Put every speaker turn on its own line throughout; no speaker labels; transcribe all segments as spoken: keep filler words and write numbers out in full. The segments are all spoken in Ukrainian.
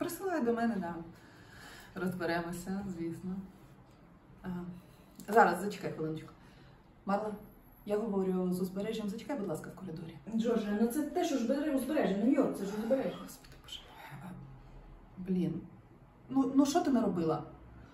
Присилай до мене, да. Розберемося, звісно. Ага. Зараз, зачекай хвилиночку. Марла, я говорю з узбережжям, зачекай, будь ласка, в коридорі.
Джорджія, ну це те, що ж узбережжя, Нью-Йорк, це ж узбережжя.
Господи, боже мой. Блін. Ну, ну що ти наробила?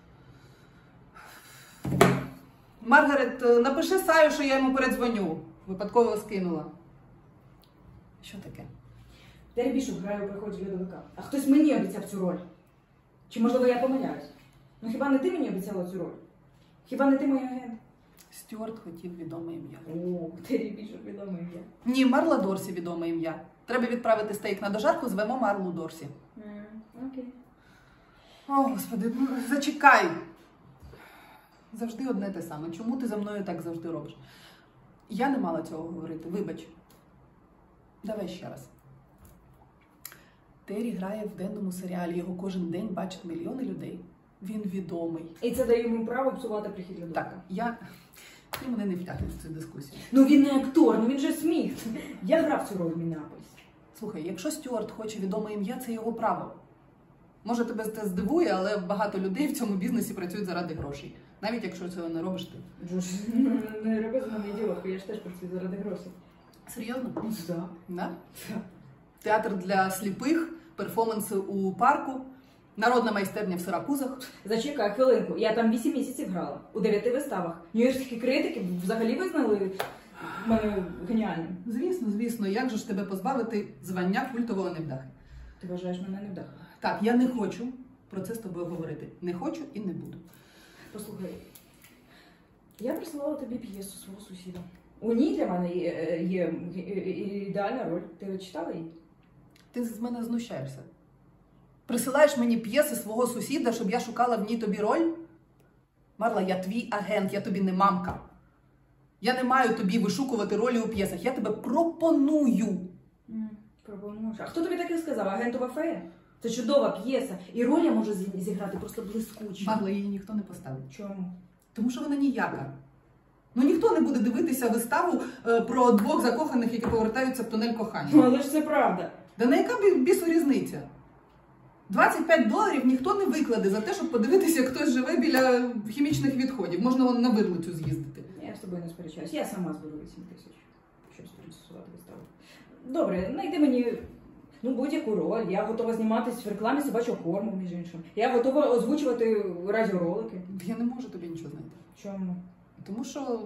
Маргарет, напиши Саю, що я йому передзвоню. Випадково скинула. Що таке?
Террі Бішоп грає у приході льодовика. А хтось мені обіцяв цю роль. Чи, можливо, я помиляюсь? Ну хіба не ти мені обіцяла цю роль? Хіба не ти мій агент?
Стюарт хотів відоме ім'я.
О, Террі Бішоп відоме ім'я.
Ні, Марла Дорсі відоме ім'я. Треба відправити стейк на дожарку, звемо Марлу Дорсі.
Mm, окей.
О, Господи, ну зачекай. Завжди одне те саме. Чому ти за мною так завжди робиш? Я не мала цього говорити, вибач. Давай ще раз. Террі грає в денному серіалі, його кожен день бачать мільйони людей. Він відомий.
І це дає йому право псувати прихід льодовика.
Так, я... Ти мене не втягнеш в цю дискусію.
Ну він не актор, ну він же сміх. Я грав цю роль в Міннеаполісі.
Слухай, якщо Стюарт хоче відоме ім'я, це його право. Може тебе це здивує, але багато людей в цьому бізнесі працюють заради грошей. Навіть якщо цього не робиш ти.
Джош, не роби з мене ідіотку, я ж теж працюю заради грошей.
Серйозно?
Ну, так.
Да?
Так.
Театр для сліпих, перформанси у парку, народна майстерня в Сиракузах.
Зачекай хвилинку, я там вісім місяців грала, у дев'яти виставах. Нью-Йоркські критики взагалі визнали мене геніальним.
Звісно, звісно, як же ж тебе позбавити звання культового невдахи?
Ти вважаєш мене невдахою?
Так, я не хочу про це з тобою говорити. Не хочу і не буду.
Послухай, я присилала тобі п'єсу свого сусіда. У ній для мене є, є, є ідеальна роль. Ти читала її?
Ти з мене знущаєшся. Присилаєш мені п'єси свого сусіда, щоб я шукала в ній тобі роль? Марла, я твій агент, я тобі не мамка. Я не маю тобі вишукувати ролі у п'єсах. Я тебе пропоную.
Mm, пропонуєш. А хто тобі таке сказав? Агентова фея? Це чудова п'єса. І роль я можу зіграти просто блискуче.
Марла, її ніхто не поставить.
Чому?
Тому що вона ніяка. Ну ніхто не буде дивитися виставу е, про двох закоханих, які повертаються в тунель кохання.
Ну, але ж це правда.
Да на яка бі- бісу різниця? двадцять п'ять доларів ніхто не викладе за те, щоб подивитися, як хтось живе біля хімічних відходів. Можна вон на вирлицю з'їздити.
Я з тобою не сперечаюсь. Я сама зберу вісім тисяч, щоб спроцесувати виставу. Добре, знайди мені ну, будь-яку роль. Я готова зніматись в рекламі собачого корму, між іншим. Я готова озвучувати радіоролики.
Я не можу тобі нічого знайти.
Чому?
Тому що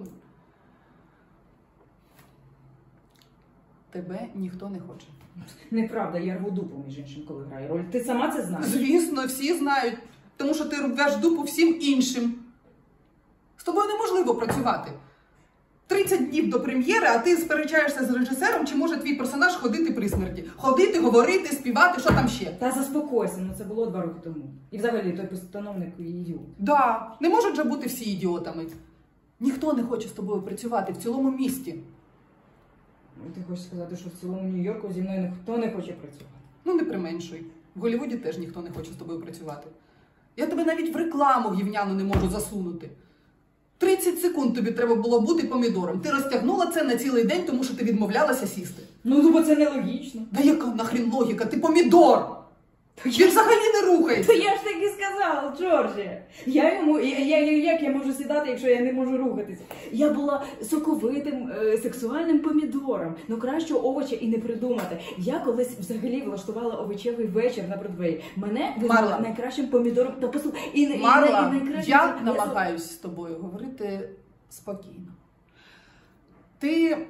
тебе ніхто не хоче.
Неправда, я рву дупу, між іншим, коли граю роль. Ти сама це знаєш?
Звісно, всі знають. Тому що ти рвеш дупу всім іншим. З тобою неможливо працювати. тридцять днів до прем'єри, а ти сперечаєшся з режисером, чи може твій персонаж ходити при смерті. Ходити, говорити, співати, що там ще.
Та заспокойся, ну це було два роки тому. І взагалі той постановник і ідіот.
Да, не можуть же бути всі ідіотами. Ніхто не хоче з тобою працювати в цілому місті.
Ти хочеш сказати, що в цілому Нью-Йорку зі мною ніхто не хоче працювати?
Ну, не применшуй. В Голлівуді теж ніхто не хоче з тобою працювати. Я тебе навіть в рекламу гівняну не можу засунути. тридцять секунд тобі треба було бути помідором. Ти розтягнула це на цілий день, тому що ти відмовлялася сісти.
Ну, ну бо це нелогічно.
Да яка нахрін логіка? Ти помідор! Він взагалі не
То
рухається.
я ж так і сказала, Джорджі. Я йому, я, я, як я можу сідати, якщо я не можу рухатися? Я була соковитим, е, сексуальним помідором. Ну кращого овоча і не придумати. Я колись взагалі влаштувала овочевий вечір на Бродвеї. Мене визнали
Марла.
найкращим помідором. Та послухай, і, і,
Марла,
і, і найкращим...
я намагаюсь з тобою говорити спокійно. Ти...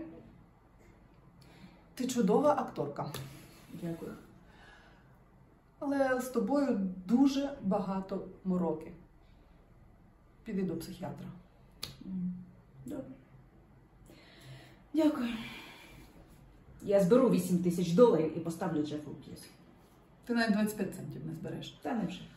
Ти чудова акторка.
Дякую.
Але з тобою дуже багато мороки. Піди до психіатра.
Добре. Дякую. Я зберу вісім тисяч доларів і поставлю Джефу в п'єсу.
Ти навіть двадцять п'ять центів не збереш.
Та не вже.